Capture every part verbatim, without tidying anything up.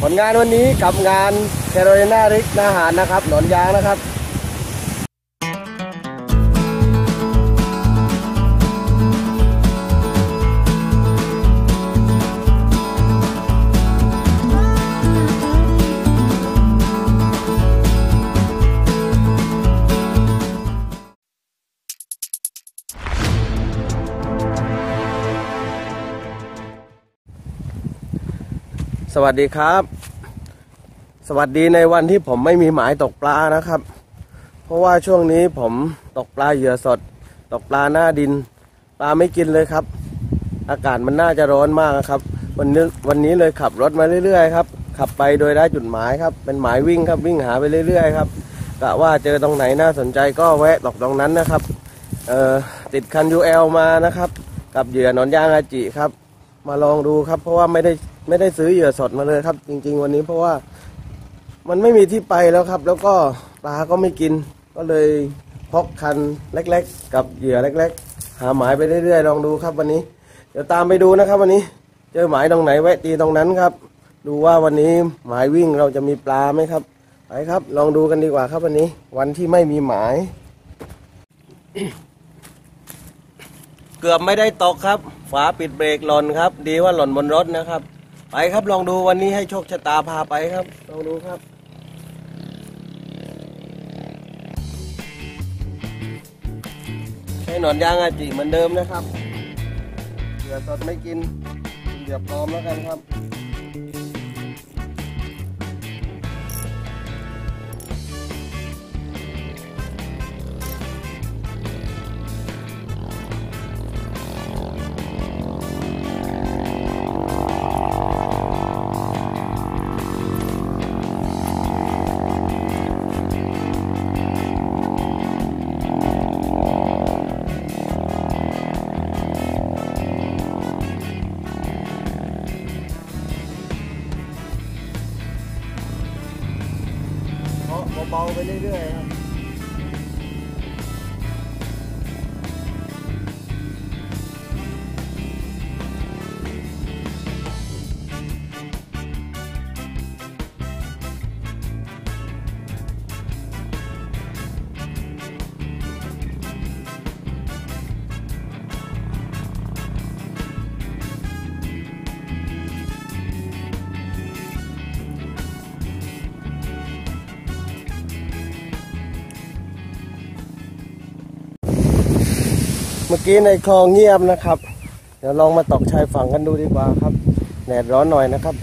ผลงานวันนี้กับงานแคโรไลนาริกนาหารนะครับหนอนยางนะครับสวัสดีครับสวัสดีในวันที่ผมไม่มีหมายตกปลานะครับเพราะว่าช่วงนี้ผมตกปลาเหยื่อสดตกปลาหน้าดินปลาไม่กินเลยครับอากาศมันน่าจะร้อนมากครับวันนี้วันนี้เลยขับรถมาเรื่อยๆครับขับไปโดยได้จุดหมายครับเป็นหมายวิ่งครับวิ่งหาไปเรื่อยๆครับกะว่าเจอตรงไหนน่าสนใจก็แวะตกตรงนั้นนะครับเอ่อติดคัน ยู แอล มานะครับกับเหยื่อหนอนยางอาจิครับมาลองดูครับเพราะว่าไม่ได้ไม่ได้ซื้อเหยื่อสดมาเลยครับจริงๆวันนี้เพราะว่ามันไม่มีที่ไปแล้วครับแล้วก็ปลาก็ไม่กินก็เลยพกคันเล็กๆกับเหยื่อเล็กๆหาหมายไปเรื่อยๆลองดูครับวันนี้เดี๋ยวตามไปดูนะครับวันนี้เจอหมายตรงไหนแวะตีตรงนั้นครับดูว่าวันนี้หมายวิ่งเราจะมีปลาไหมครับไปครับลองดูกันดีกว่าครับวันนี้วันที่ไม่มีหมาย เกือบไม่ได้ตกครับฝาปิดเบรกหล่นครับดีว่าหล่นบนรถนะครับไปครับลองดูวันนี้ให้โชคชะตาพาไปครับลองดูครับใช้หนอนยางอาจิเหมือนเดิมนะครับเหยื่อสดไม่กินเหยื่อปลอมแล้วกันครับเบาๆไปเรื่อยๆครับเมื่อกี้ในคลองเงียบนะครับเดี๋ยวลองมาตกชายฝั่งกันดูดีกว่าครับแดดร้อนหน่อยนะครับ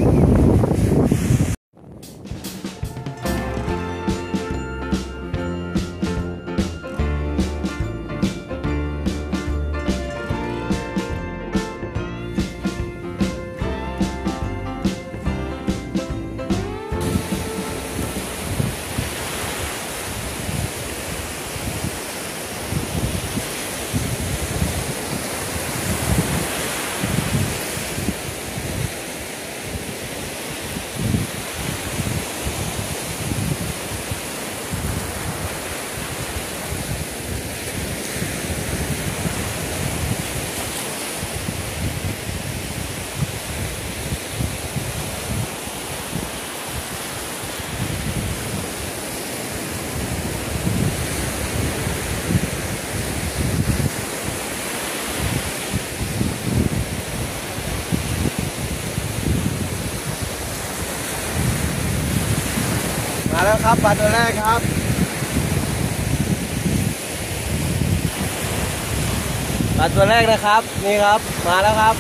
มาแล้วครับปลาตัวแรกครับปลาตัวแรกนะครับนี่ครับมาแล้วครับ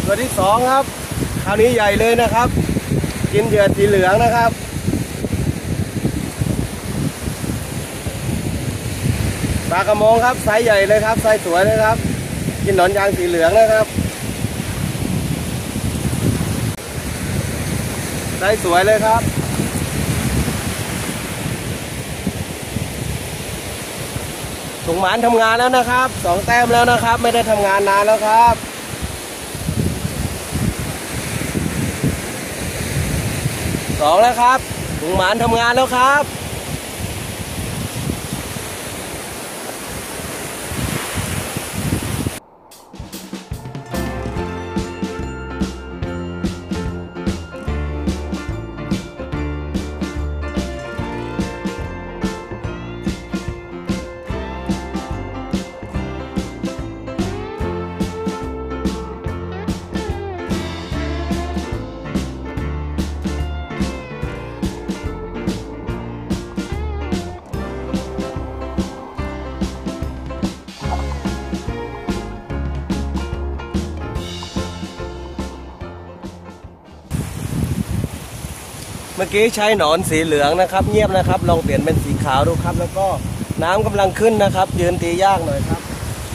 ตัวที่สองครับคราวนี้ใหญ่เลยนะครับ กินเหยื่อสีเหลืองนะครับปลากระมงครับไซส์ใหญ่เลยครับไซส์สวยเลยครับกินหนอนยางสีเหลืองนะครับไซส์สวยเลยครับถุงหมานทำงานแล้วนะครับสองแต้มแล้วนะครับไม่ได้ทำงานนานแล้วครับสองแล้วครับถุงหมานทำงานแล้วครับเมื่อกี้ใช้หนอนสีเหลืองนะครับเงียบนะครับลองเปลี่ยนเป็นสีขาวดูครับแล้วก็น้ำกำลังขึ้นนะครับยืนตียากหน่อยครับ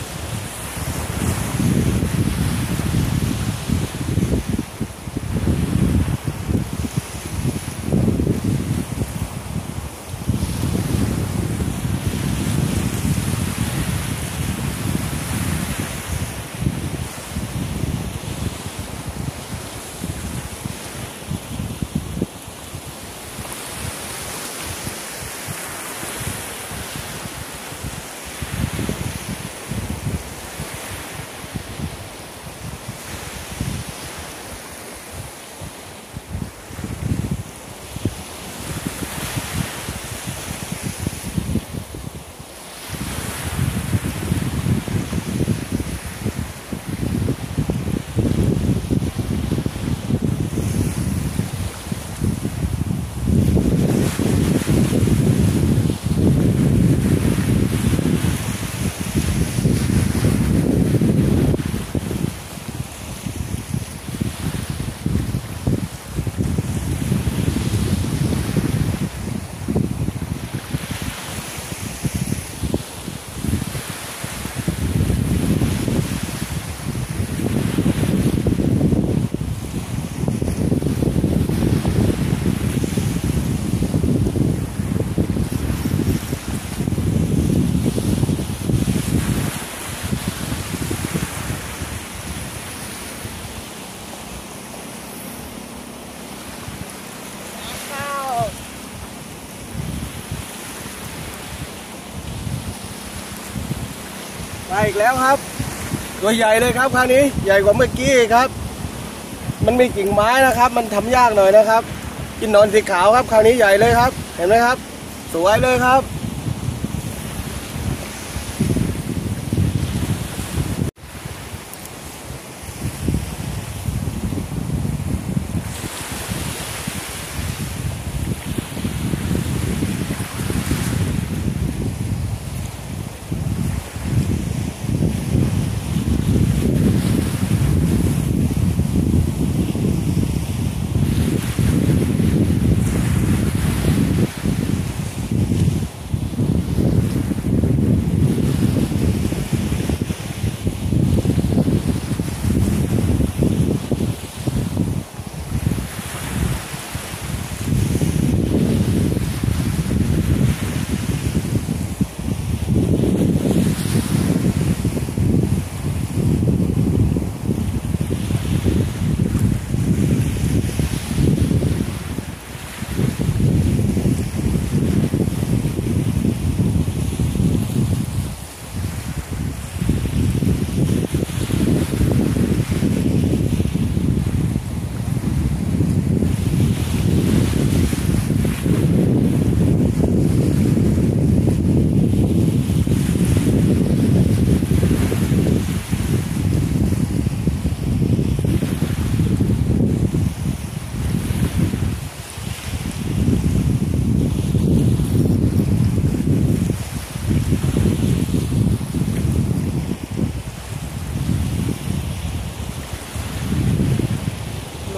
ไปอีกแล้วครับตัวใหญ่เลยครับคราวนี้ใหญ่กว่าเมื่อกี้ครับมันมีกิ่งไม้นะครับมันทำยากหน่อยนะครับกินหนอนสีขาวครับคราวนี้ใหญ่เลยครับเห็นไหมครับสวยเลยครับ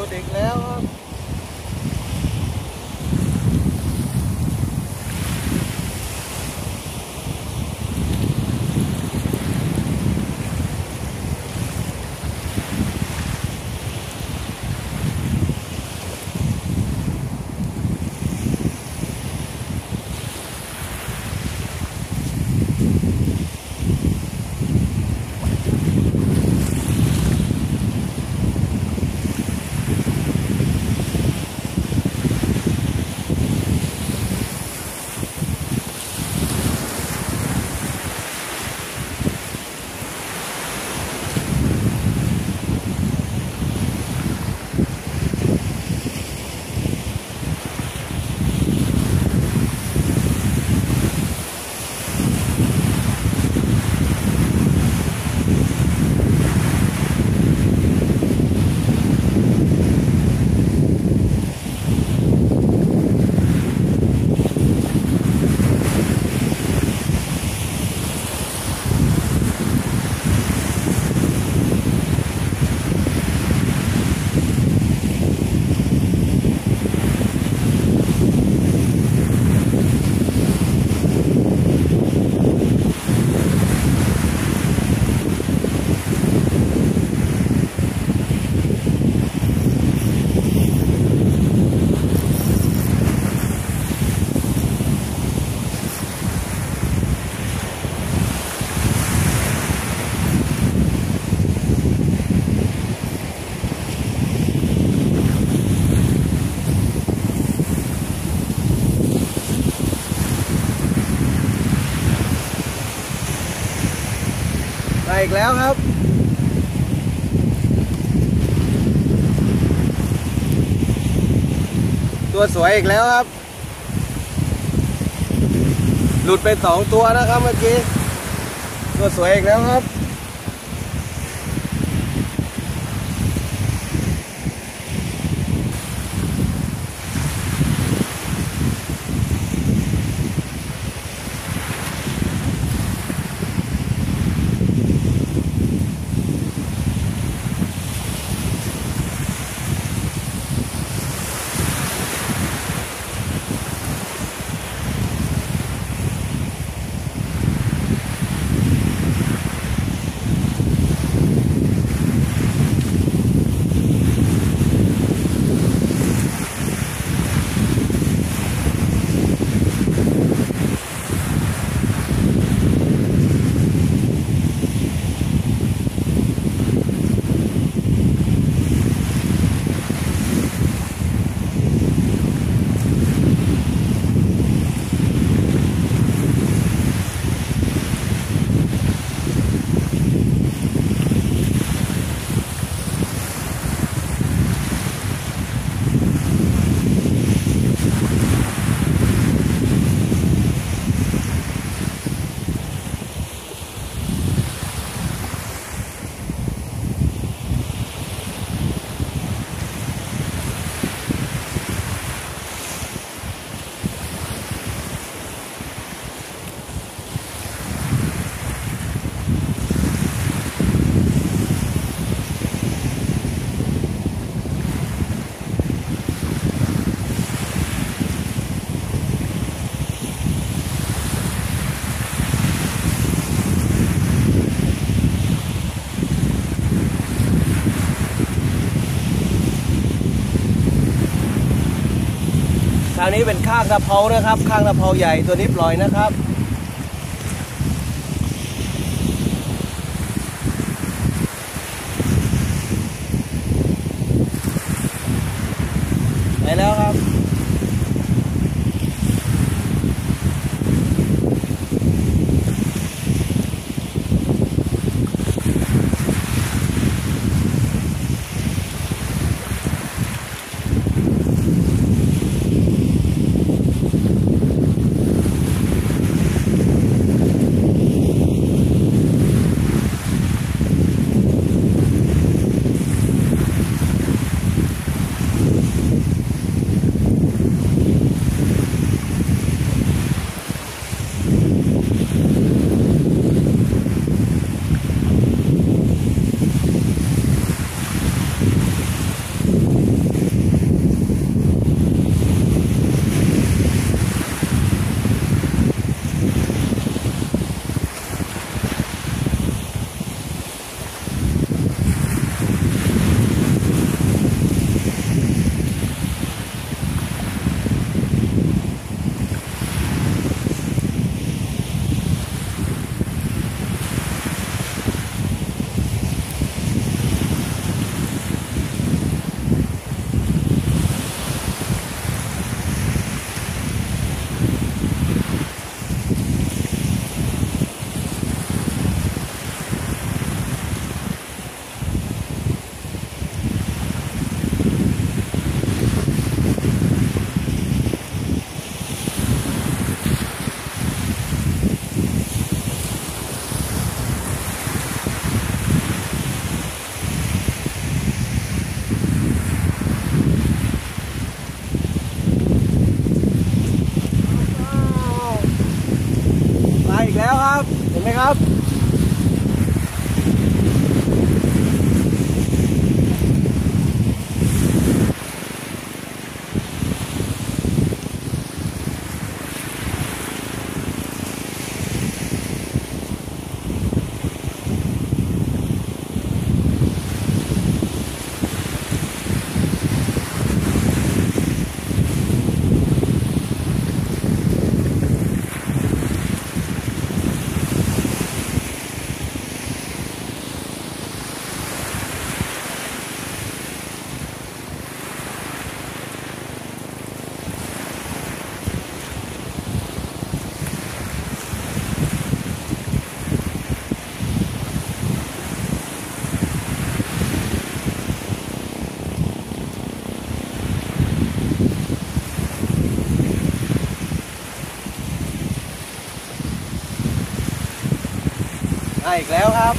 ลุดอีกแล้วครับมาอีกแล้วครับตัวสวยอีกแล้วครับหลุดไปสองตัวนะครับเมื่อกี้ตัวสวยอีกแล้วครับทางนี้เป็นข้างตะเภานะครับข้างตะเภาใหญ่ตัวนี้ปล่อยนะครับไปแล้วครับครับอีกแล้วครับ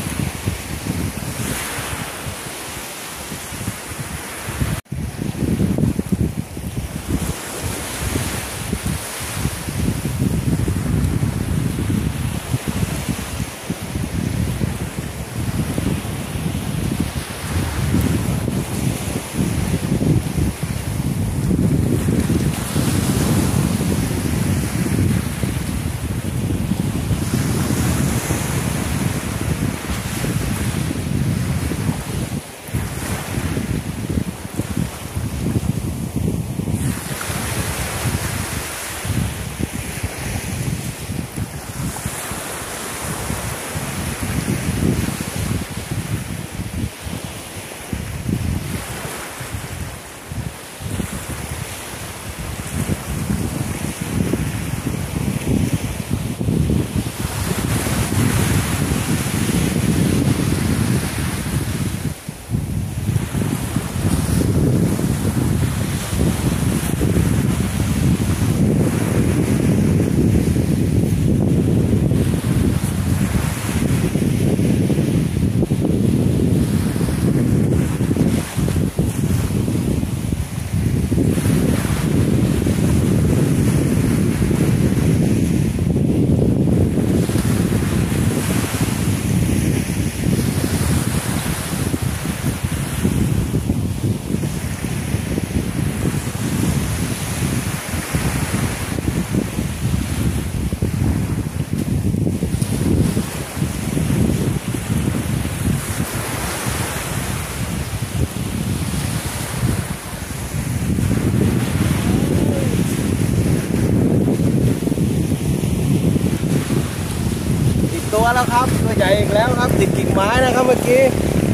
ตัวแล้วครับตัวใหญ่อีกแล้วครับติดกิ่งไม้นะครับเมื่อกี้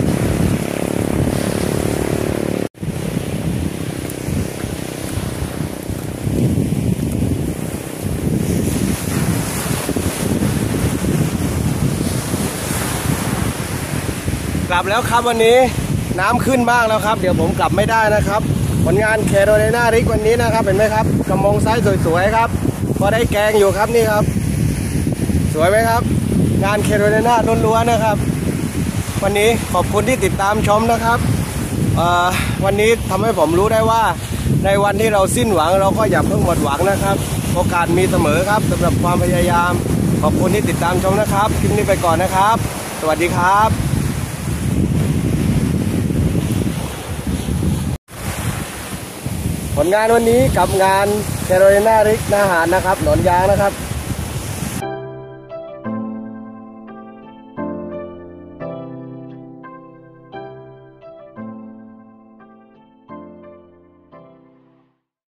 กลับแล้วครับวันนี้น้ำขึ้นบ้างแล้วครับเดี๋ยวผมกลับไม่ได้นะครับผลงานแคโรไลนาริกวันนี้นะครับเห็นไหมครับกระมงไซส์สวยๆครับพอได้แกงอยู่ครับนี่ครับสวยไหมครับงานแคโรไลนาล้วนๆนะครับวันนี้ขอบคุณที่ติดตามชมนะครับวันนี้ทำให้ผมรู้ได้ว่าในวันที่เราสิ้นหวังเราก็อย่าเพิ่งหมดหวังนะครับโอกาสมีเสมอครับสำหรับความพยายามขอบคุณที่ติดตามชมนะครับคลิปนี้ไปก่อนนะครับสวัสดีครับผลงานวันนี้กับงานแคโรไลนาริกนาหารนะครับหนอนยางนะครับ